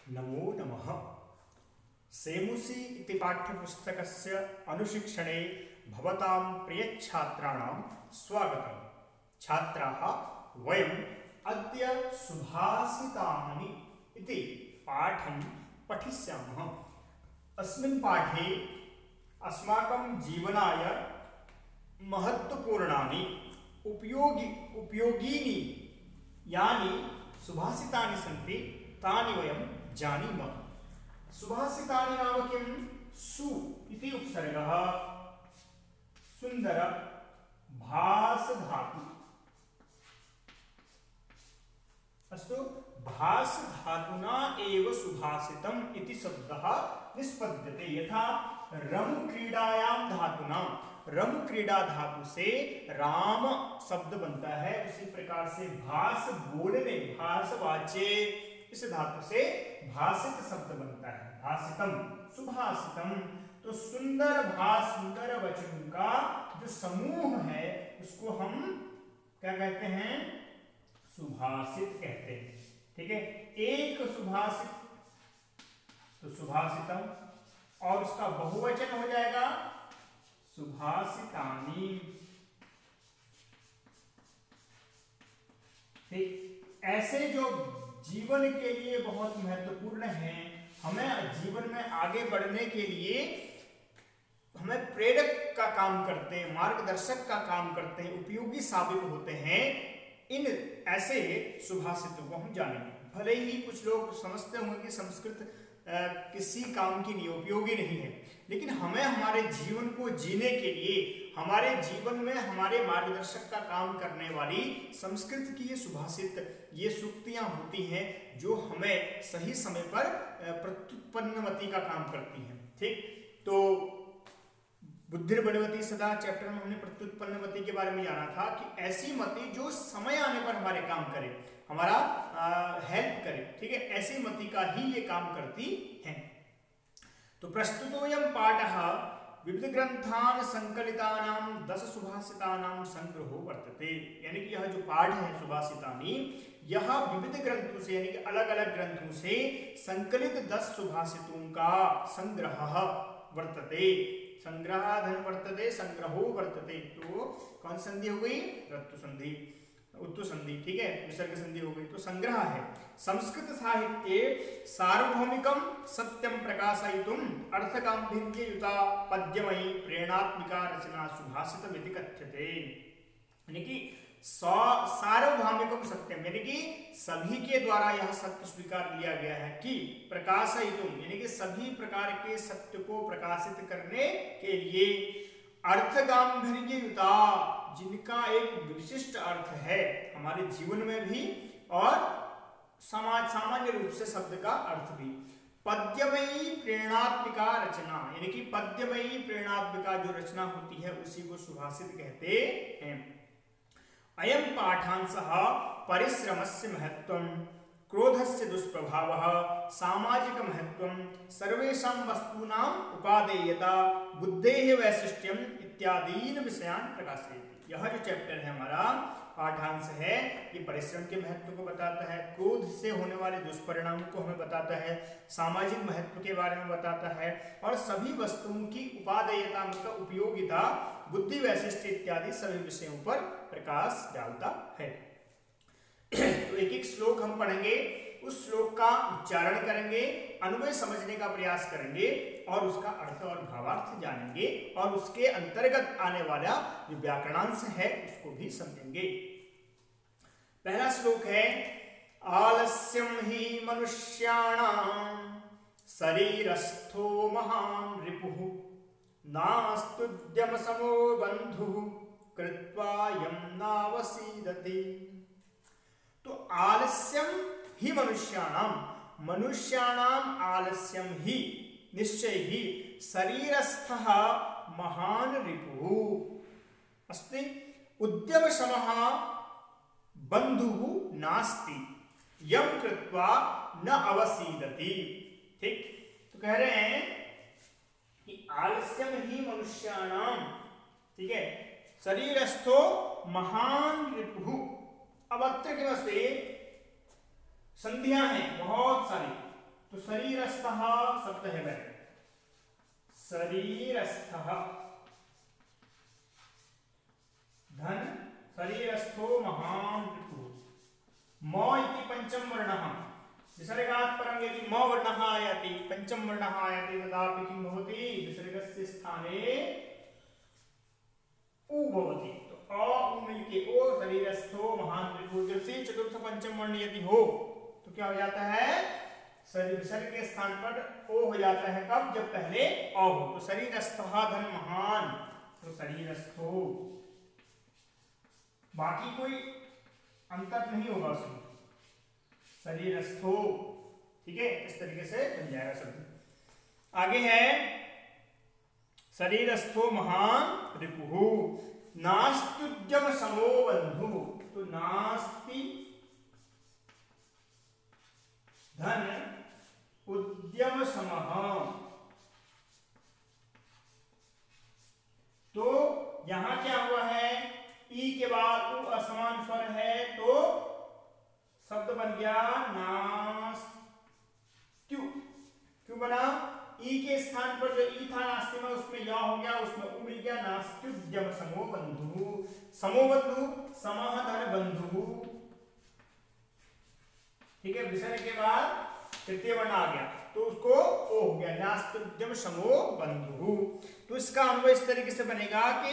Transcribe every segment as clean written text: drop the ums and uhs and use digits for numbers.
नमो नमः। सेमुसि इति पाठ्यपुस्तकस्य अनुशिक्षणे भवतां प्रियच्छात्राणां स्वागतम्। छात्राः, वयम् अद्य सुभाषितानि इति पाठं पठिष्यामः। अस्मिन् पाठे अस्माकं जीवनाय महत्वपूर्णानि उपयोगीनि यानि सुभाषितानि सन्ति तानि वयं जानीमः। सुभाषितानि नाम किं? सु इति उपसर्गः सुन्दर भास धातु। अस्तु, भास धातुना एव सुभाषितम् इति शब्दः निष्पद्यते। यथा रम क्रीडायां धातुना, रम क्रीडा धातु से राम शब्द बनता है, उसी प्रकार से भास बोलने, भाषवाच्य इस धातु से भाषित शब्द बनता है, भाषितम, सुभाषितम। तो सुंदर भास, सुंदर वचनों का जो समूह है उसको हम क्या कहते हैं? सुभाषित कहते हैं। ठीक है, एक सुभाषित तो सुभाषितम, और उसका बहुवचन हो जाएगा सुभाषितानि। ठीक, ऐसे जो जीवन के लिए बहुत महत्वपूर्ण है, हमें जीवन में आगे बढ़ने के लिए हमें प्रेरक का काम करते हैं, मार्गदर्शक का काम करते हैं, उपयोगी साबित होते हैं। इन ऐसे सुभाषितों को हम जानेंगे। भले ही कुछ लोग समझते होंगे कि संस्कृत किसी काम की नहीं, उपयोगी नहीं है, लेकिन हमें हमारे जीवन को जीने के लिए, हमारे जीवन में हमारे मार्गदर्शक का काम करने वाली संस्कृत की ये सुभाषित, ये सूक्तियां होती हैं जो हमें सही समय पर प्रत्युत्पन्नमति का काम करती हैं। ठीक, तो बुद्धिर्बलवती सदा चैप्टर में हमने प्रत्युत्पन्नमति के बारे में जाना था कि ऐसी मति जो समय आने पर हमारे काम करे, हमारा हेल्प करे। ठीक है, ऐसी मति का ही ये काम करती है। तो प्रस्तुतोऽयं पाठः विविध ग्रंथान संकलितानां 10 सुभाषितानां संग्रहो वर्तते। यानी कि यह जो पाठ है सुभाषितानि, यह विविध ग्रंथों से, यानी कि अलग अलग ग्रंथों से संकलित 10 सुभाषितों का संग्रह वर्तते। संग्रहाधन वर्तते, संग्रहो वर्तते। तो कौन संधि हो गई? रत्तु संधि, उत्तु संधि। ठीक है, विसर्ग संधि हो गई, तो संग्रह है। संस्कृत साहित्ये सार्वभौमिकं सत्यं प्रकाशयितुम् अर्थगाम्भीर्ययुता पद्यमयी प्रेरणात्मिका रचना सुभाषितमिति कथ्यते। यानी कि सार्वभौमिकं सत्यम, यानी कि सभी के द्वारा यह सत्य स्वीकार लिया गया है कि प्रकाशयितुम, यानी कि सभी प्रकार के सत्य को प्रकाशित करने के लिए, अर्थगाम्भीर्ययुता, जिनका एक विशिष्ट अर्थ है हमारे जीवन में भी और सामान्य रूप से शब्द का अर्थ भी। पद्यमयी प्रेरणात्मिका रचना, यानी कि पद्यमयी प्रेरणात्मिका जो रचना होती है उसी को सुभाषित कहते हैं। अयं पाठांशः परिश्रमस्य महत्वं, क्रोधस्य दुष्प्रभावः, सामाजिक महत्वं, सर्वेषां वस्तूनां उपादेयता, बुद्धेः वैशिष्ट्यम् इत्यादीन विषयान् प्रकाशयति। यह जो चैप्टर है हमारा पाठांश है, ये परिश्रम के महत्व को बताता है, क्रोध से होने वाले दुष्परिणामों को हमें बताता है, सामाजिक महत्व के बारे में बताता है, और सभी वस्तुओं की उपादेयता मतलब उपयोगिता, बुद्धि वैशिष्ट्य इत्यादि सभी विषयों पर प्रकाश डालता है। तो एक एक श्लोक हम पढ़ेंगे, उस श्लोक का उच्चारण करेंगे, अन्वय समझने का प्रयास करेंगे और उसका अर्थ और भावार्थ जानेंगे, और उसके अंतर्गत आने वाला जो व्याकरणांश है उसको भी समझेंगे। पहला श्लोक है, आलस्यम ही मनुष्याणां शरीरस्थो महान् रिपुः, नास्तुद्यम समो बन्धुः कृत्वा यं नावसीदति। तो आलस्यम ही मनुष्याणाम, मनुष्याणाम आलस्यम ही, निश्चय ही, शरीरस्थः महान् रिपुः अस्ति, उद्यमशमः बन्धुः नास्ति, यं कृत्वा न अवसीदति। ठीक, तो कह रहे हैं कि आलस्यम ही मनुष्याणाम, ठीक है, शरीरस्थो महान् रिपुः। अब अत्र के वास्ते संधियां हैं बहुत सारी, तो शरीरस्थः शब्द है वह, शरीरस्थः धन शरीरस्थो महान् रिपुः। म इति पंचम वर्णः विसर्गात् परं यदि म वर्णः आयाति, पंचम वर्णः आयाति तदापि किं भवति, विसर्गस्य स्थाने उ भवति। तो अ उ मिलके ओ शरीरस्थो महान् रिपुः, तृतीय चतुर्थ पंचम वर्ण यदि हो तो क्या हो जाता है, विसर्ग के स्थान पर ओ हो जाता है। कब, जब पहले अ हो। तो शरीरस्थः धन महान, तो शरीरस्थो, बाकी कोई अंतर नहीं होगा उसमें, शरीरस्थो, ठीक है, इस तरीके से बन जाएगा शब्द। आगे है शरीरस्थो महान रिपुः नास्त्युद्यम समो बंधु। तो नास्ति धन उद्यम समः, तो यहां क्या हुआ है, ई के बाद उ असमान स्वर है तो शब्द बन गया नास्त्यु। क्यों बना, ई के स्थान पर जो ई था नास्ति में उसमें या हो गया, उसमें उ मिल गया, नास्त्युद्यम समो बंधु। समो बंधु, समः धन बंधु, ठीक है, विसर्ग के बाद तृतीय वर्ण आ गया तो उसको ओ हो गया, नास्त्युद्यम समो बंधु। तो इसका अन्वय इस तरीके से बनेगा कि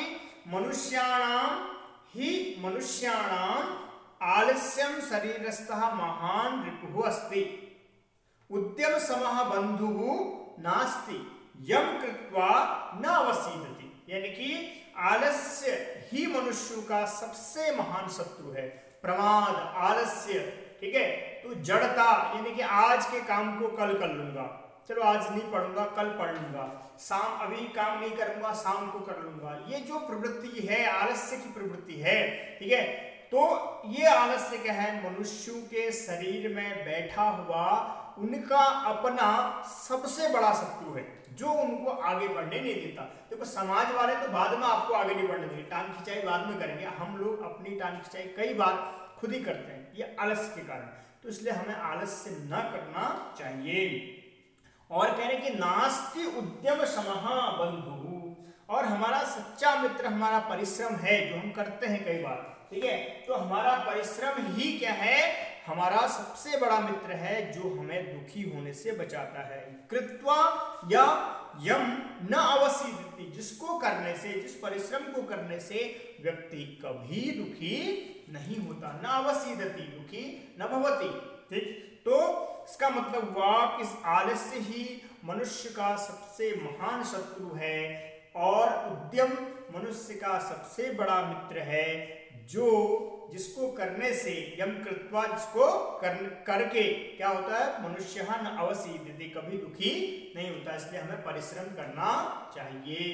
मनुष्याणाम आलस्यम शरीरस्थः महान् रिपुः अस्ति, उद्यम समः बंधुः नास्ति, यम कृत्वा न अवसीदति। यानी कि आलस्य ही मनुष्य का सबसे महान शत्रु है, प्रमाद, आलस्य, ठीक है। तो जड़ता यानी कि आज के काम को कल कर लूंगा, चलो आज नहीं पढ़ूंगा कल पढ़ लूंगा, शाम अभी काम नहीं करूंगा शाम को कर लूंगा, ये जो प्रवृत्ति है आलस्य की प्रवृत्ति है, ठीक है। तो ये आलस्य क्या है, मनुष्यों के शरीर में बैठा हुआ उनका अपना सबसे बड़ा शत्रु है, जो उनको आगे बढ़ने नहीं देता। देखो समाज वाले तो बाद में आपको आगे नहीं बढ़ने देंगे, टांग खिंचाई बाद में करेंगे, हम लोग अपनी टांग खिंचाई कई बार खुद ही करते हैं, ये आलस्य के कारण। तो इसलिए हमें आलस्य न करना चाहिए। और कह रहे कि नास्ति उद्यम समः बंधु, और हमारा सच्चा मित्र हमारा परिश्रम है जो हम करते हैं कई बार, ठीक है। तो हमारा परिश्रम ही क्या है, हमारा सबसे बड़ा मित्र है जो हमें दुखी होने से बचाता है। कृत्वा या यम न अवसीदति, जिसको करने से, जिस परिश्रम को करने से व्यक्ति कभी दुखी नहीं होता, न अवसीदति, दुखी न भवति, ठीक। तो इसका मतलब हुआ कि इस आलस्य ही मनुष्य का सबसे महान शत्रु है और उद्यम मनुष्य का सबसे बड़ा मित्र है, जो जिसको करने से, यम कृत्वा, जिसको करके क्या होता है, मनुष्य न अवसीदति, कभी दुखी नहीं होता। इसलिए हमें परिश्रम करना चाहिए,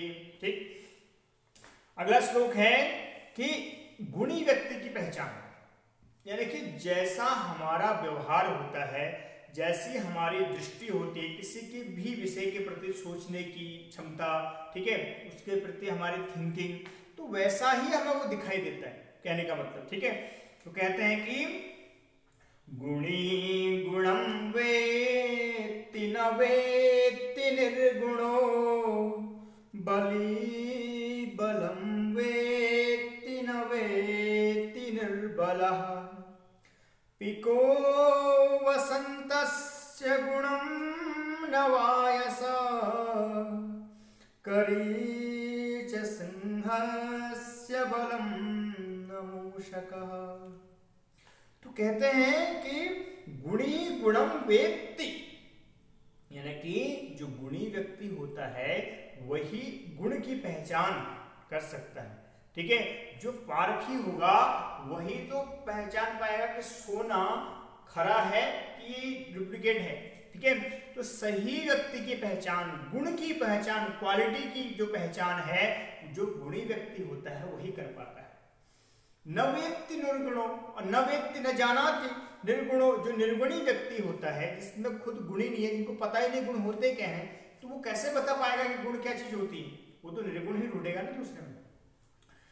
ठीक। अगला श्लोक है कि गुणी व्यक्ति की पहचान, यानी कि जैसा हमारा व्यवहार होता है, जैसी हमारी दृष्टि होती है, किसी के भी विषय के प्रति सोचने की क्षमता, ठीक है, उसके प्रति हमारी थिंकिंग, तो वैसा ही हमें वो दिखाई देता है, कहने का मतलब, ठीक है। तो कहते हैं कि गुणी गुणम वेत्ति न वेत्ति निर्गुणो, बली बलम वेत्ति न वेत्ति निर्बलः, पिको वसन्तस्य गुणं न वायसा, करीच सिंहस्य बलम न मूषकः। तो कहते हैं कि गुणी गुणम वेत्ति, यानी कि जो गुणी व्यक्ति होता है वही गुण की पहचान कर सकता है, ठीक है। जो पारखी होगा वही तो पहचान पाएगा कि सोना खरा है कि डुप्लीकेट है, ठीक है। तो सही व्यक्ति की पहचान, गुण की पहचान, क्वालिटी की जो पहचान है, जो गुणी व्यक्ति होता है वही कर पाता है। न वेत्ति निर्गुणो और न वेत्ति न जानाति निर्गुणो, जो निर्गुणी व्यक्ति होता है, जिसमें खुद गुणी नहीं है, जिनको पता ही नहीं गुण होते क्या है, तो वो कैसे बता पाएगा कि गुण क्या चीज होती है, वो तो निर्गुण ही ढूंढेगा ना दूसरे में।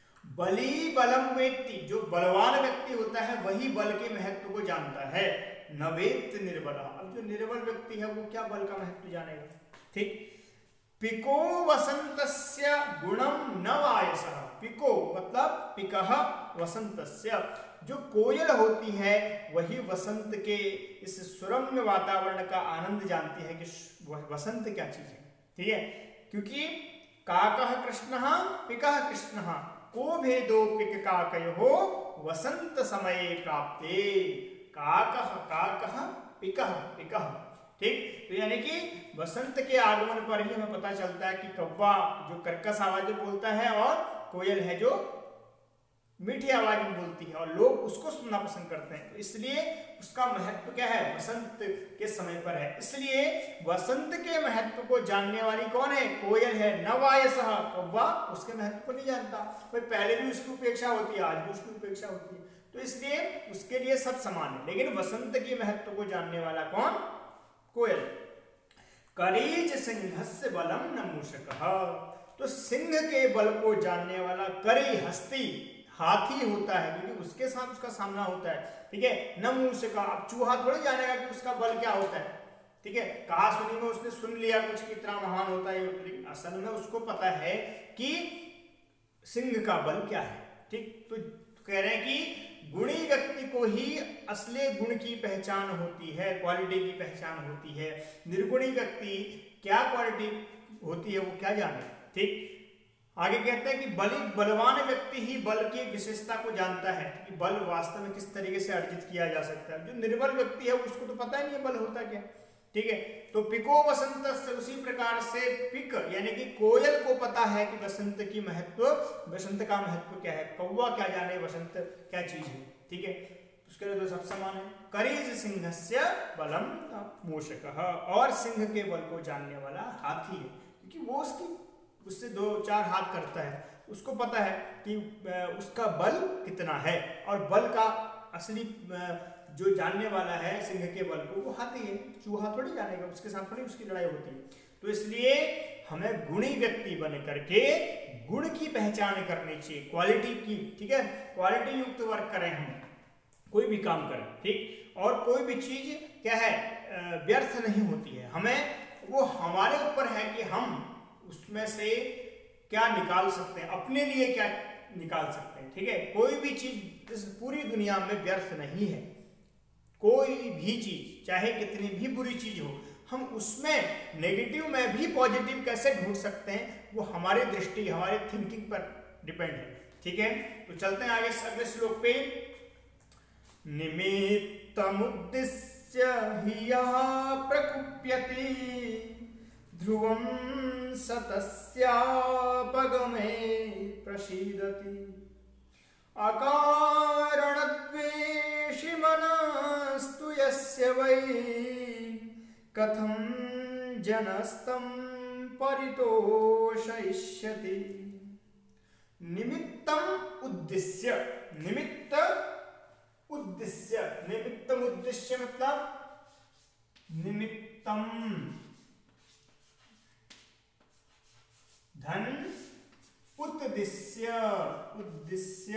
बली बलम वेत्ति, जो बलवान व्यक्ति होता है वही बल के महत्व को जानता है। नवेत निर्बला। अब जो निर्बल व्यक्ति है वो क्या बल का महत्व जानेगा? ठीक। पिको वसंतस्य गुणम न वायसः। पिको मतलब पिकः वसंतस्य, जो कोयल होती है वही वसंत के इस सुरम्य वातावरण का आनंद जानती है कि वसंत क्या चीज है। ठीक है, क्योंकि काकः कृष्णः पिकः कृष्णः को भेदो पिक काकयोः वसंत समये प्राप्ते। काकः काकः पिकः पिकः। ठीक, तो यानी कि वसंत के आगमन पर ही हमें पता चलता है कि कौवा जो कर्कश आवाज में बोलता है और कोयल है जो मीठी आवाज में बोलती है, और लोग उसको सुनना पसंद करते हैं। तो इसलिए उसका महत्व क्या है? वसंत के समय पर है। इसलिए वसंत के महत्व को जानने वाली कौन है? कोयल है। नवायसः, कौवा उसके महत्व को नहीं जानता। भाई पहले भी उसकी उपेक्षा होती है, आज भी उसकी उपेक्षा होती है, तो इसलिए उसके लिए सब समान है। लेकिन वसंत के महत्व को जानने वाला कौन? कोयल। करीच सिंहस्य बलम न मूषकः। तो सिंह के बल को जानने वाला करी हस्ती हाथी होता है, क्योंकि उसके साथ उसका सामना होता है। ठीक है, न मूषकः। अब चूहा थोड़ी जानेगा कि उसका बल क्या होता है। ठीक है, कहा सुनी में उसने सुन लिया कुछ कितना महान होता है, लेकिन असल में उसको पता है कि सिंह का बल क्या है। ठीक, तो कह रहे हैं कि गुणी व्यक्ति को ही असली गुण की पहचान होती है, क्वालिटी की पहचान होती है। निर्गुणी व्यक्ति क्या क्वालिटी होती है वो क्या जाने। ठीक, आगे कहते हैं कि बलवान व्यक्ति ही बल की विशेषता को जानता है कि बल वास्तव में किस तरीके से अर्जित किया जा सकता है। जो निर्बल व्यक्ति है उसको तो पता ही नहीं है बल होता क्या। ठीक है, तो पिको वसंत से, उसी प्रकार से पिक यानी कि कोयल को पता है कि वसंत की महत्व, वसंत का महत्व क्या है। कौवा क्या जाने वसंत क्या चीज है। ठीक है, उसके लिए तो सब समान है। करीज सिंहस्य बलम मूषकः, और सिंह के बल को जानने वाला हाथी है, क्योंकि वो उससे 2-4 हाथ करता है, उसको पता है कि उसका बल कितना है। और बल का असली जो जानने वाला है सिंह के बल को वो हाथी है, चूहा थोड़ी जानेगा, उसके साथ थोड़ी उसकी लड़ाई होती है। तो इसलिए हमें गुणी व्यक्ति बन करके गुण की पहचान करनी चाहिए, क्वालिटी की। ठीक है, क्वालिटी युक्त वर्क करें, हम कोई भी काम करें। ठीक, और कोई भी चीज क्या है व्यर्थ नहीं होती है। हमें वो हमारे ऊपर है कि हम उसमें से क्या निकाल सकते हैं, अपने लिए क्या निकाल सकते हैं। ठीक है, कोई भी चीज इस पूरी दुनिया में व्यर्थ नहीं है। कोई भी चीज चाहे कितनी भी बुरी चीज हो, हम उसमें नेगेटिव में भी पॉजिटिव कैसे ढूंढ सकते हैं, वो हमारी दृष्टि, हमारे थिंकिंग पर डिपेंड है। ठीक है, तो चलते हैं आगे अगले श्लोक पे। निमित्तमुद्दिश्य हि यः प्रकुप्यति ध्रुवं स तस्यापगमे प्रसीदति। अकारणद्वेषि मनस्तु यस्य वै कथं जनस्तं परितोषयिष्यति। निमित्तम उद्दिश्य, निमित्त उद्देश्य, निमित्तम उद्देश्य मतलब निमित्तम धन उद्देश्य, उद्देश्य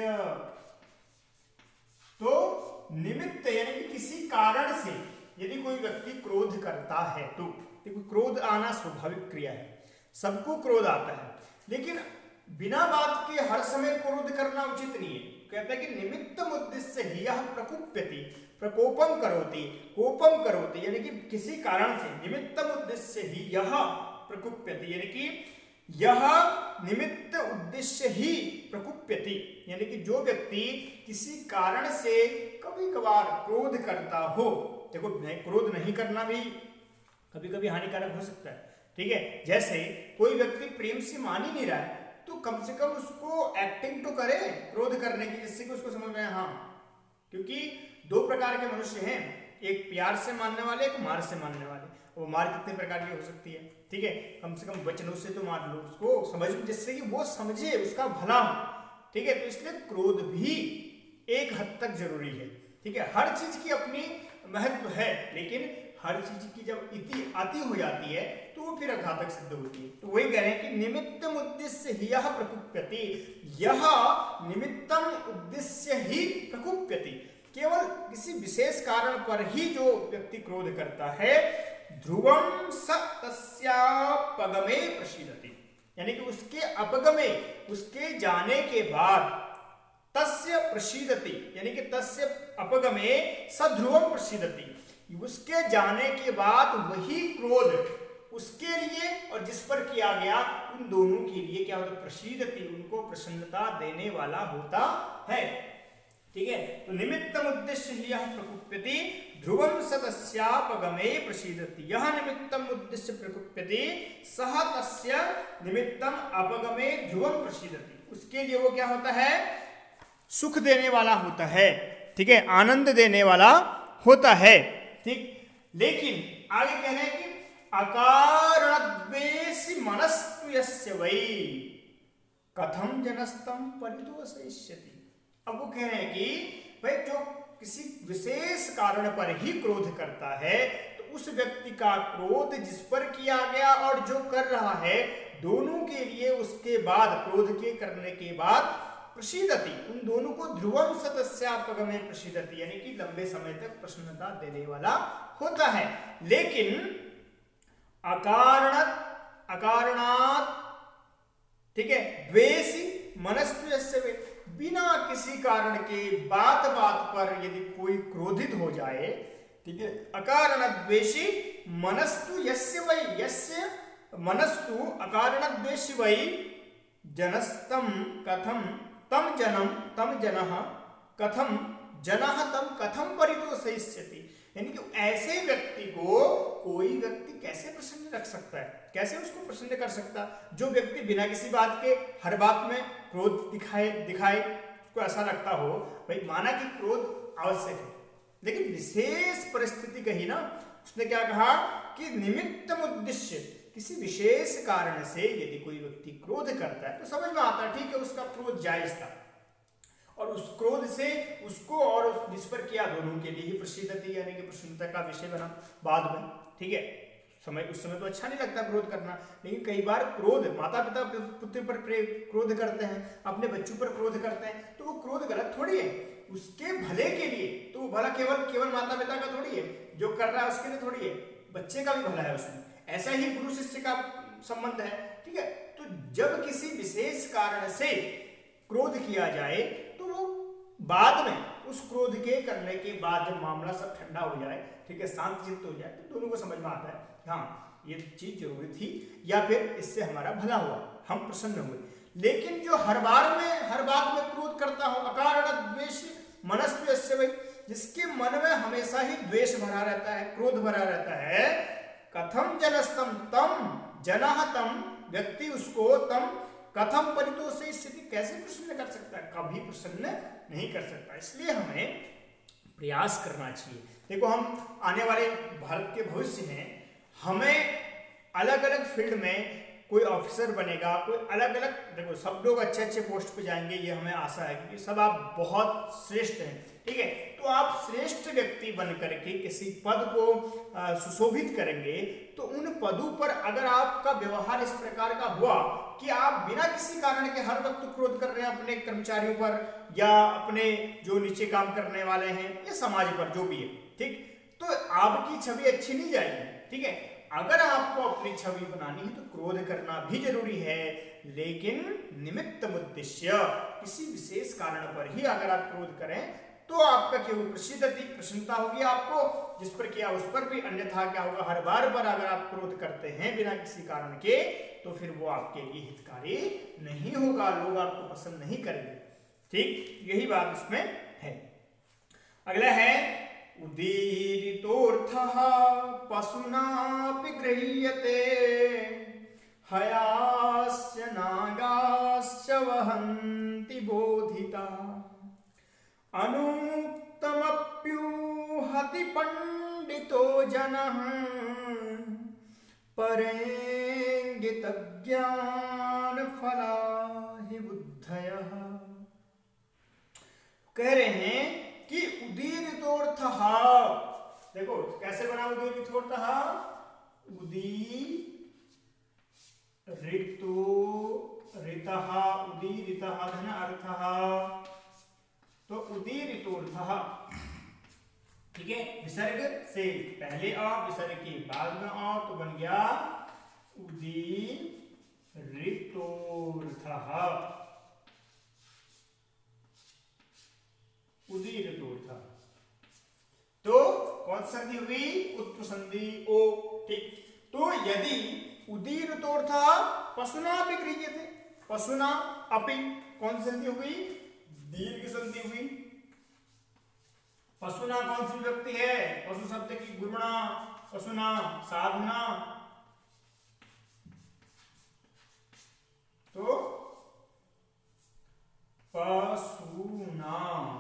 तो निमित्त यानी कि किसी कारण से यदि कोई व्यक्ति क्रोध करता है तो देखो क्रोध आना स्वाभाविक क्रिया है, सबको क्रोध आता है, लेकिन बिना बात के हर समय क्रोध करना उचित नहीं है। कहता है कि निमित्तम उद्देश्य ही यह प्रकुप्यति, प्रकोपम करोति, कोपम करोति, यानी कि किसी कारण से निमित्तम उद्देश्य ही यह प्रकुप्यति, यानी कि यह निमित्त उद्देश्य ही प्रकुप्यति, यानी कि जो व्यक्ति किसी कारण से कभी कभार क्रोध करता हो। देखो क्रोध नहीं करना भी कभी कभी हानिकारक हो सकता है। ठीक है, जैसे कोई व्यक्ति प्रेम से मान ही नहीं रहा है तो कम से कम उसको एक्टिंग तो करे क्रोध करने की, जिससे कि उसको समझ में हाँ, क्योंकि 2 प्रकार के मनुष्य हैं, एक प्यार से मानने वाले, एक मार से मानने वाले। वो मार कितने प्रकार की हो सकती है। ठीक है, कम से कम वचनों से तो मार लो उसको, समझ जिससे कि वो समझे, उसका भला हो। ठीक है, तो इसलिए क्रोध भी एक हद तक जरूरी है। ठीक है, हर चीज की अपनी महत्व है, लेकिन हर चीज की जब अति हो जाती है तो वो फिर घातक सिद्ध होती है। तो वही कह रहे हैं कि निमित्तम उद्देश्य ही यह प्रकुप्यति, यह निमित्तम उद्देश्य ही प्रकुप्यति, केवल किसी विशेष कारण पर ही जो व्यक्ति क्रोध करता है, ध्रुवम स तस्यापगमे प्रसीदति, यानी कि उसके अपगमे, उसके जाने के बाद, तस्य प्रसीदति यानी कि तस्य अपगमे सध्रुवम प्रसीदति, उसके जाने के बाद वही क्रोध उसके लिए और जिस पर किया गया उन दोनों के लिए क्या होता है, प्रसीदति, उनको प्रसन्नता देने वाला होता है। ठीक है, तो निमित्तम उद्देश्य यह प्रकुप्यति ध्रुवम सदस्यापगमे प्रसीदति, यह निमित्तम उद्देश्य प्रकुप्यति सह तस्य निमित्तम अपगमे ध्रुवम प्रसीदति, उसके लिए वो क्या होता है, सुख देने वाला होता है। ठीक है, आनंद देने वाला होता है। ठीक, लेकिन आगे कह रहे हैं कि अकारणद्वेषि मनस्तु यस्य वै कथम जनस्तम परितोषयिष्यति। अब वो कह रहे हैं कि भाई जो किसी विशेष कारण पर ही क्रोध करता है, तो उस व्यक्ति का क्रोध जिस पर किया गया और जो कर रहा है, दोनों के लिए उसके बाद, क्रोध के करने के बाद प्रसीदति, उन दोनों को ध्रुवम सदस्यापगमे प्रसीदति, यानी कि लंबे समय तक प्रसन्नता देने वाला होता है। लेकिन अकारणात, ठीक है, द्वेषी मनस्तु यस्य वै, बिना किसी कारण के बात बात पर यदि कोई क्रोधित हो जाए, ठीक है, अकारण द्वेषी मनस्तु यस्य वै, यस्य मनस्तु अकारण द्वेषी वै जनस्तम कथम तम जनम तम जनः कथम जनः तम कथम परितोषयिष्यति, यानी कि ऐसे व्यक्ति को कोई व्यक्ति कैसे प्रसन्न रख सकता है, कैसे उसको प्रसन्न कर सकता, जो व्यक्ति बिना किसी बात के हर बात में क्रोध दिखाए उसको ऐसा लगता हो, भाई माना कि क्रोध आवश्यक है, लेकिन विशेष परिस्थिति कही ना, उसने क्या कहा कि निमित्तम उद्देश्य, किसी विशेष कारण से यदि कोई व्यक्ति क्रोध करता है तो समझ में आता है, ठीक है, उसका क्रोध जायज था और उस क्रोध से उसको और उस जिस पर किया दोनों के लिए ही प्रसिद्धति यानी कि प्रसन्नता का विषय बना बाद में। ठीक है, उस समय तो अच्छा नहीं लगता क्रोध करना, लेकिन कई बार क्रोध माता पिता पुत्र पर क्रोध करते हैं, अपने बच्चों पर क्रोध करते हैं, तो वो क्रोध गलत थोड़ी है, उसके भले के लिए, तो वो भला केवल माता पिता का थोड़ी है, जो कर रहा है उसके लिए थोड़ी है, बच्चे का भी भला है उसमें। ऐसा ही गुरु शिष्य का संबंध है। ठीक है, तो जब किसी विशेष कारण से क्रोध किया जाए तो वो बाद में उस क्रोध के करने के बाद जब मामला सब ठंडा हो जाए, ठीक है, शांत चित्त हो जाए, तो दोनों को समझ में आता है हाँ ये चीज जरूरी थी या फिर इससे हमारा भला हुआ, हम प्रसन्न हुए। लेकिन जो हर बात में क्रोध करता हो, अकारण द्वेष मनस्तु यस्य वै, जिसके मन में हमेशा ही द्वेष भरा रहता है, क्रोध भरा रहता है, कथम जनस्तम तम जनः तम, व्यक्ति उसको तम कथम परितोषयिष्यति, कैसे प्रसन्न कर सकता है, कभी प्रसन्न नहीं कर सकता। इसलिए हमें प्रयास करना चाहिए। देखो, हम आने वाले भारत के भविष्य में हमें अलग अलग फील्ड में कोई ऑफिसर बनेगा, कोई अलग अलग, देखो सब लोग अच्छे अच्छे पोस्ट पे जाएंगे, ये हमें आशा है, क्योंकि सब आप बहुत श्रेष्ठ हैं। ठीक है, तो आप श्रेष्ठ व्यक्ति बन करके किसी पद को सुशोभित करेंगे, तो उन पदों पर अगर आपका व्यवहार इस प्रकार का हुआ कि आप बिना किसी कारण के हर वक्त क्रोध कर रहे हैं अपने कर्मचारियों पर या अपने जो नीचे काम करने वाले हैं या समाज पर जो भी है, ठीक, तो आपकी छवि अच्छी नहीं जाएगी। ठीक है, अगर आपको अपनी छवि बनानी है तो क्रोध करना भी जरूरी है, लेकिन निमित्त उद्देश्य, किसी विशेष कारण पर ही अगर आप क्रोध करें तो आपका क्या होगी, प्रसन्नता होगी आपको, जिस पर किया उस पर भी, अन्यथा क्या होगा, हर बार पर अगर आप क्रोध करते हैं बिना किसी कारण के, तो फिर वो आपके लिए हितकारी नहीं होगा, लोग आपको पसंद नहीं करेंगे। ठीक, यही बात उसमें है। अगला है उदीरितोऽर्थः पशुनापि गृह्यते हयास्य नागाश्च वहन्ति बोधिता अनुक्तमप्युहति पंडितो जनः परेंगित ज्ञान फला हि बुद्धयः। कह रहे हैं कि उदीरितोऽर्थः, देखो कैसे बना उदीरितोऽर्थः, उदीरितः धन अर्थः तो उदीरितोर्थः, ठीक है, विसर्ग से पहले आ, विसर्ग के बाद में आ, तो बन गया उदीरितोर्थः। उदीरितोर्थः तो कौन संधि हुई? उत्तम संधि ओ, ठीक। तो यदि उदीरितोर्थः पशुना भी गृह्यते, पशुना अपि कौन संधि हुई? दीर्घ संधि हुई। पशुना कौन सी विभक्ति है? पशु शब्द की गुरुणा, पशुना, साधुना, तो पशुना,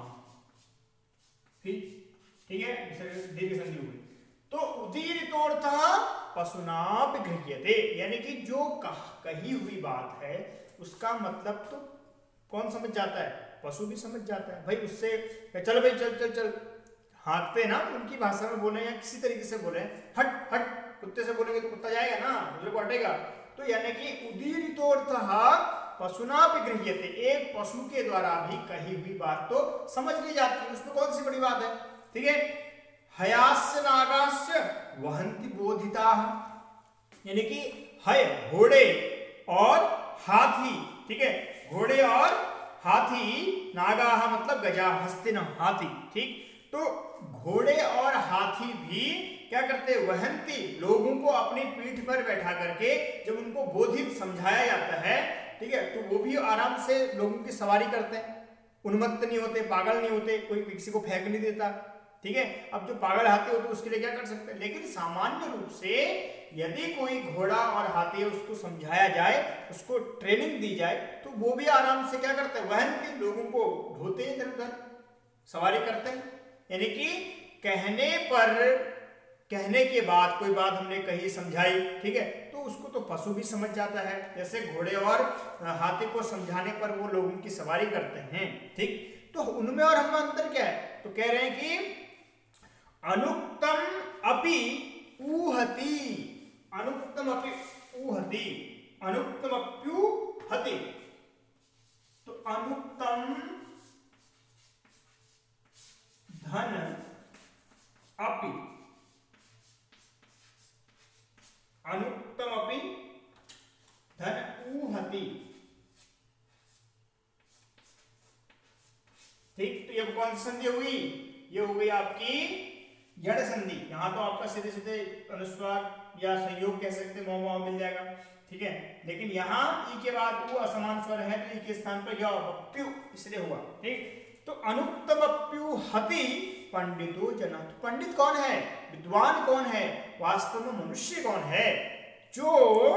ठीक है, दीर्घ संधि हुई। तो उदीरितोर्थः पशुना गृह्यते, यानी कि जो कही हुई बात है उसका मतलब तो कौन समझ जाता है? पशु भी समझ जाता है। भाई उससे चल भाई चल चल चल, हाँकते ना, उनकी भाषा में बोले या किसी तरीके से बोले, हट हट, कुत्ते से बोलेंगे तो कुत्ता जाएगा ना, दूसरे को हटेगा। तो यानी कि उदीरितोर्थः पशुना गृह्यते, एक पशु के द्वारा भी कही हुई बात तो समझ ली जाती है, उसमें कौन सी बड़ी बात है, ठीक है। हयास्य नागास्य वहन्ति बोधिताः, यानी कि हय घोड़े और हाथी, ठीक है, घोड़े और हाथी, नागाः मतलब गजा, हस्तिन हाथी, ठीक। तो घोड़े और हाथी भी क्या करते? वहन्ति, लोगों को अपनी पीठ पर बैठा करके जब उनको बोधित समझाया जाता है, ठीक है, तो वो भी आराम से लोगों की सवारी करते हैं, उन्मत्त नहीं होते, पागल नहीं होते, कोई किसी को फेंक नहीं देता, ठीक है। अब जो पागल हाथी होते उसके लिए क्या कर सकते हैं, लेकिन सामान्य रूप से यदि कोई घोड़ा और हाथी है उसको समझाया जाए, उसको ट्रेनिंग दी जाए, तो वो भी आराम से क्या करते हैं? वहन्ति, लोगों को ढोते इधर उधर, सवारी करते हैं। यानी कि कहने पर, कहने के बाद कोई बात हमने कही, समझाई, ठीक है, तो उसको तो पशु भी समझ जाता है, जैसे घोड़े और हाथी को समझाने पर वो लोगों की सवारी करते हैं, ठीक। तो उनमें और हमें अंतर क्या है? तो कह रहे हैं कि अनुक्तम अपि ऊहति, अनुक्तम अपि ऊहति, अनुक्तम अप्युहति, तो अनुक्तम धन अपि, अनुक्तम अपि धन ऊहति, ठीक। तो ये कौन सी संधि हुई? ये हो गई आपकी यड़ संधि। यहां तो आपका सीधे सीधे अनुस्वार या संयोग कह सकते, मोह मिल जाएगा, ठीक है। लेकिन यहाँ ई के बाद वो असमान स्वर है, तो ई के स्थान पर यह अप्यु इसलिए हुआ, ठीक। तो अनुक्तम अप्युहति पंडितो जनः, तो पंडित कौन है? विद्वान कौन है? वास्तव में मनुष्य कौन है? जो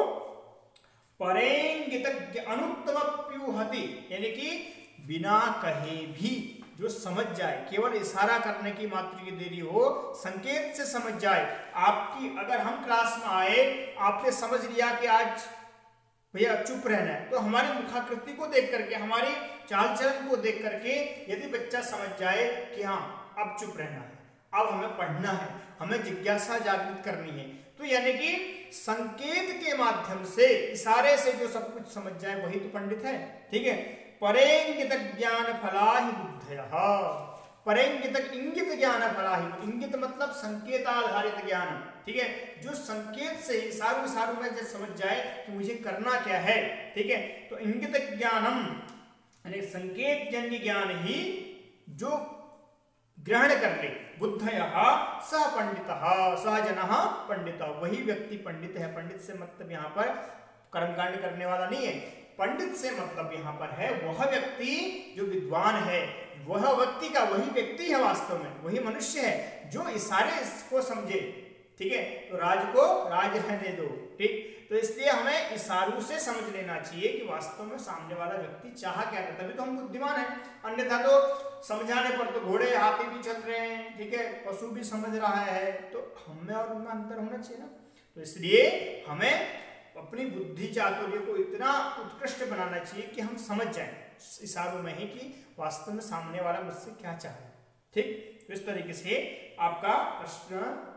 परेंगितज्ञ, अनुक्तम अप्युहति यानी कि बिना कहे भी जो समझ जाए, केवल इशारा करने की मात्र की देरी हो, संकेत से समझ जाए। आपकी अगर हम क्लास में आए, आपने समझ लिया कि आज भैया चुप रहना है, तो हमारी मुखाकृति को देख करके, हमारी चाल चलन को देख करके यदि बच्चा समझ जाए कि हाँ अब चुप रहना है, अब हमें पढ़ना है, हमें जिज्ञासा जागृत करनी है, तो यानी कि संकेत के माध्यम से, इशारे से जो सब कुछ समझ जाए वही तो पंडित है, ठीक है। परेंगित ज्ञान फलाहि बुद्धयः, परेंगित इंगित ज्ञान फलाहि, इंगित मतलब संकेताधारित ज्ञान, ठीक है, जो संकेत से इशारों इशारों में जो समझ जाए कि मुझे करना क्या है, ठीक है। तो इंगित ज्ञानम यानी संकेत जन्य ज्ञान ही जो ग्रहण कर ले, बुद्धयः सह पंडितः, सह जनः पंडितः, वही व्यक्ति पंडित है। पंडित से मतलब यहाँ पर कर्मकांड करने वाला नहीं है, पंडित से मतलब यहाँ पर है वह व्यक्ति जो विद्वान है, वह व्यक्ति का वही व्यक्ति है, वास्तव में वही मनुष्य है जो इशारे को समझे, ठीक है। तो राज को राज रहने दो, ठीक। तो इसलिए हमें इशारों से समझ लेना चाहिए कि वास्तव में सामने वाला व्यक्ति चाह क्या रहा है, तभी तो हम बुद्धिमान हैं। अन्यथा तो समझाने पर तो घोड़े हाथी भी चल रहे हैं, ठीक है, पशु भी समझ रहा है, तो हमें और उनमें अंतर होना चाहिए ना। तो इसलिए हमें अपनी बुद्धि चातुर्य को इतना उत्कृष्ट बनाना चाहिए कि हम समझ जाएं इशारों में ही कि वास्तव में सामने वाला मुझसे क्या चाह रहा है, ठीक। तो इस तरीके से आपका प्रश्न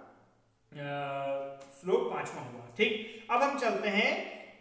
श्लोक 5वां हुआ, ठीक। अब हम चलते हैं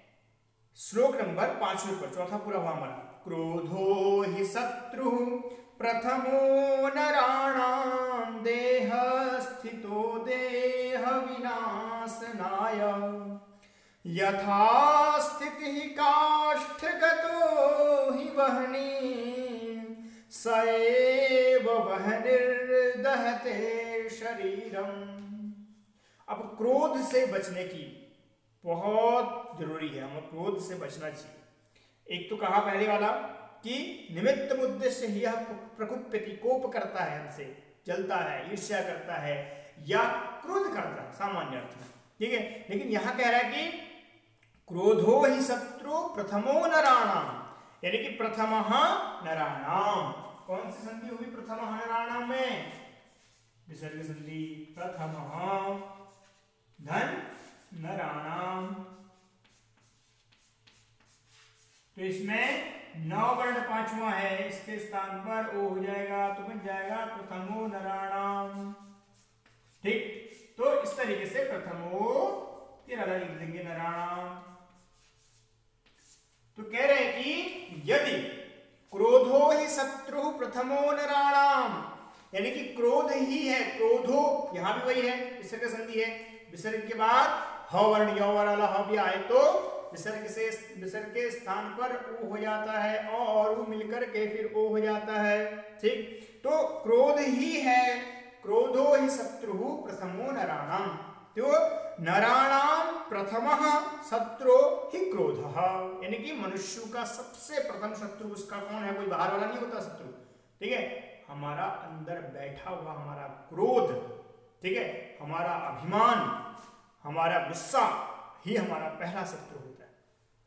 श्लोक नंबर 5वें पर, चौथा पूरा हुआ हमारा। क्रोधो हि शत्रु प्रथमो नराणां देह स्थितो देह विनाशनाय यथा स्थितिः काष्ठगतो हि वह्नि स एव वह्निर्दहते शरीरम। अब क्रोध से बचने की बहुत जरूरी है, हमें क्रोध से बचना चाहिए। एक तो कहा पहले वाला कि निमित्त उद्देश्य ही यह प्रकुप्यति, कोप करता है, हमसे जलता है, ईर्ष्या करता है या क्रोध करता है सामान्य अर्थ में, ठीक है। लेकिन यहां कह रहा है कि क्रोधो ही शत्रु प्रथमो नराणाम, यानी कि प्रथमः नराणाम। कौन सी संधि हुई प्रथमः नराणाम में? विसर्ग संधि। प्रथमः धन नराणाम, तो इसमें नौ वर्ण पांचवा है, इसके स्थान पर ओ हो जाएगा तो बन जाएगा प्रथमो नराणाम, ठीक। तो इस तरीके से प्रथमो फिर अलग लिख देंगे नराणाम। तो कह रहे हैं कि यदि क्रोधो ही शत्रु प्रथमो नराणाम, यानी कि क्रोध ही है, क्रोधो यहां भी वही है, विसर्ग संधि है। विसर्ग के बाद ह वर्ण य वाला ह भी आए तो विसर्ग के स्थान पर ऊ हो जाता है, और ऊ मिलकर के फिर ओ हो जाता है, ठीक। तो क्रोध ही है, क्रोधो ही शत्रु प्रथमो नराणाम, तो नराणाम प्रथमः शत्रु ही क्रोधः, यानी कि मनुष्य का सबसे प्रथम शत्रु उसका कौन है? कोई बाहर वाला नहीं होता शत्रु, ठीक है। हमारा अंदर बैठा हुआ हमारा क्रोध, ठीक है, हमारा अभिमान, हमारा गुस्सा ही हमारा पहला शत्रु होता है,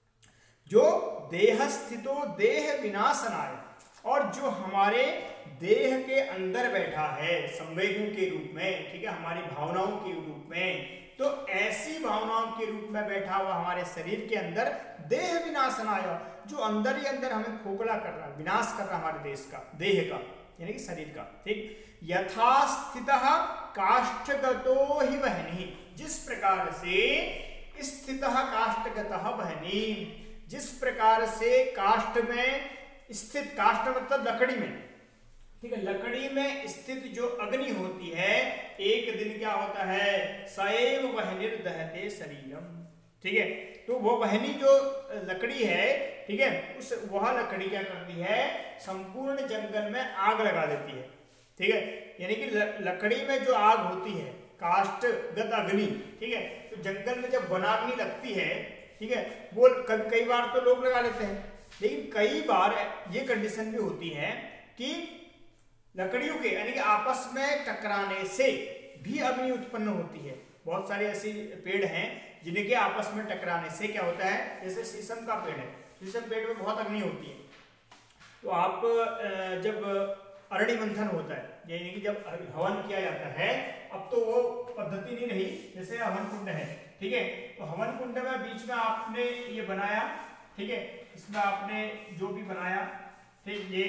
जो देह स्थितो देह विनाशनाय, और जो हमारे देह के अंदर बैठा है संवेगों के रूप में, ठीक है, हमारी भावनाओं के रूप में। तो ऐसी भावनाओं के रूप में बैठा हुआ हमारे शरीर के अंदर देह विनाशनाय, जो अंदर ही अंदर हमें खोखला कर रहा, विनाश कर रहा हमारे देह का यानी कि शरीर का, ठीक। यथा स्थितः काष्ठगतो ही वह्नि, जिस प्रकार से स्थितः काष्ठगतः वह्नि, जिस प्रकार से काष्ठ में स्थित, काष्ठ मतलब लकड़ी में, ठीक है, लकड़ी में स्थित जो अग्नि होती है, एक दिन क्या होता है? सएव वह्निर्दहते शरीरम, ठीक है। तो वो वह्नि जो लकड़ी है, ठीक है, वह लकड़ी क्या करती है? संपूर्ण जंगल में आग लगा देती है, ठीक है। यानी कि लकड़ी में जो आग होती है, काष्ठगत अग्नि, ठीक है, तो जंगल में जब वनाग्नि लगती है, ठीक है, वो कई बार तो लोग लगा लेते हैं, लेकिन कई बार ये कंडीशन भी होती है कि लकड़ियों के यानी कि आपस में टकराने से भी अग्नि उत्पन्न होती है। बहुत सारे ऐसे पेड़ हैं जिनके आपस में टकराने से क्या होता है, जैसे शीशम का पेड़ है, शीशम पेड़ में बहुत अग्नि होती है। तो आप जब अरणी मंथन होता है, यानी कि जब हवन किया जाता है, अब तो वो पद्धति नहीं रही, जैसे हवन कुंड है, ठीक है, तो हवन कुंड में बीच में आपने ये बनाया, ठीक है, इसमें आपने जो भी बनाया, ठीक, ये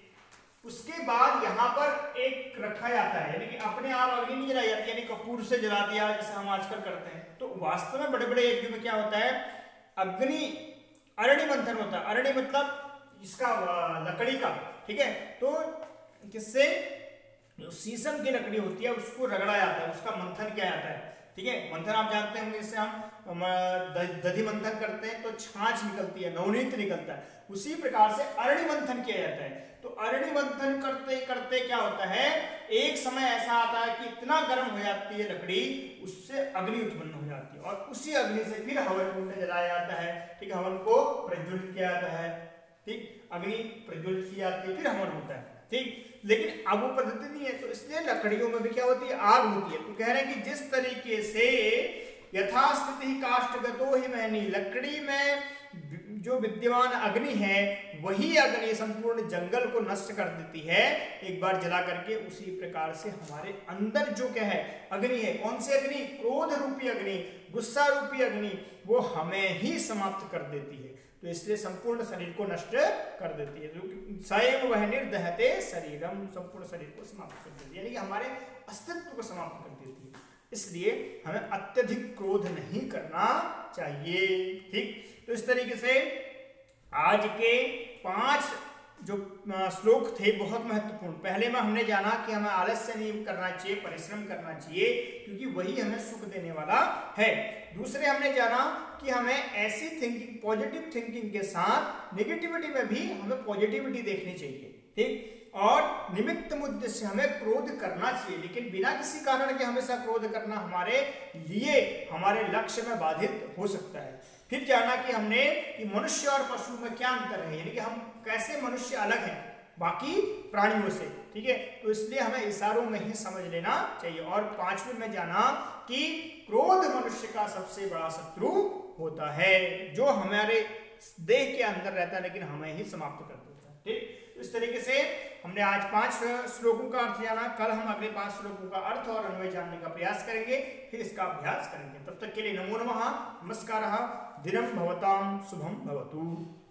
उसके बाद यहाँ पर एक रखा जाता है, यानी कि अपने आप अग्नि नहीं जलाई जाती, यानी कपूर से जला दिया जैसे हम आजकल करते हैं। तो वास्तव में बड़े बड़े यज्ञ में क्या होता है? अग्नि अरणी मंथन होता है। अरणी मतलब इसका लकड़ी का, ठीक है, तो किससे? जो शीशम की लकड़ी होती है उसको रगड़ा जाता है, उसका मंथन किया जाता है, ठीक है। मंथन आप जानते हैं, जैसे हम दधि मंथन करते हैं तो छाछ निकलती है, नवनीत निकलता है, उसी प्रकार से अरणी मंथन किया जाता है। तो अरणी मंथन करते करते क्या होता है, एक समय ऐसा आता है कि इतना गर्म हो जाती है लकड़ी, उससे अग्नि उत्पन्न हो जाती है, और उसी अग्नि से फिर हवन कुंड जलाया जाता है, ठीक है, हवन को प्रज्वलित किया जाता है, ठीक, अग्नि प्रज्वलित की जाती है, फिर हवन होता है, ठीक। लेकिन अब वो पद्धति नहीं है, तो इसलिए लकड़ियों में भी क्या होती है? आग होती है। तो कह रहे हैं कि जिस तरीके से यथास्थिति काष्ठगतो ही वह्नि, लकड़ी में जो विद्यमान अग्नि है वही अग्नि संपूर्ण जंगल को नष्ट कर देती है एक बार जला करके, उसी प्रकार से हमारे अंदर जो क्या है अग्नि है, कौन सी अग्नि? क्रोध रूपी अग्नि, गुस्सा रूपी अग्नि, वो हमें ही समाप्त कर देती है। तो इसलिए संपूर्ण शरीर को नष्ट कर देती है। सएव वह्निर्दहते शरीरम, संपूर्ण शरीर को समाप्त कर देती है, यानी कि हमारे अस्तित्व को समाप्त कर देती है। इसलिए हमें अत्यधिक क्रोध नहीं करना चाहिए, ठीक। तो इस तरीके से आज के 5 जो श्लोक थे बहुत महत्वपूर्ण। पहले में हमने जाना कि हमें आलस्य नहीं करना चाहिए, परिश्रम करना चाहिए, क्योंकि वही हमें सुख देने वाला है। दूसरे हमने जाना कि हमें ऐसी थिंकिंग, पॉजिटिव थिंकिंग के साथ नेगेटिविटी में भी हमें पॉजिटिविटी देखनी चाहिए, ठीक। और निमित्त मुद्दे से हमें क्रोध करना चाहिए, लेकिन बिना किसी कारण के हमेशा क्रोध करना हमारे लिए, हमारे लक्ष्य में बाधित हो सकता है। फिर जाना कि हमने कि मनुष्य और पशु में क्या अंतर है, यानी कि हम कैसे मनुष्य अलग हैं बाकी प्राणियों से, ठीक है। तो इसलिए हमें इशारों में ही समझ लेना चाहिए। और पांचवें में जाना कि क्रोध मनुष्य का सबसे बड़ा शत्रु होता है, जो हमारे देह के अंदर रहता है लेकिन हमें ही समाप्त कर देता है, ठीक। इस तरीके से हमने आज 5 श्लोकों का अर्थ जाना। कल हम अगले 5 श्लोकों का अर्थ और अन्वय जानने का प्रयास करेंगे, फिर इसका अभ्यास करेंगे। तब तक के लिए नमो नमः, नमस्कारः, दिनं भवतां शुभं भवतु।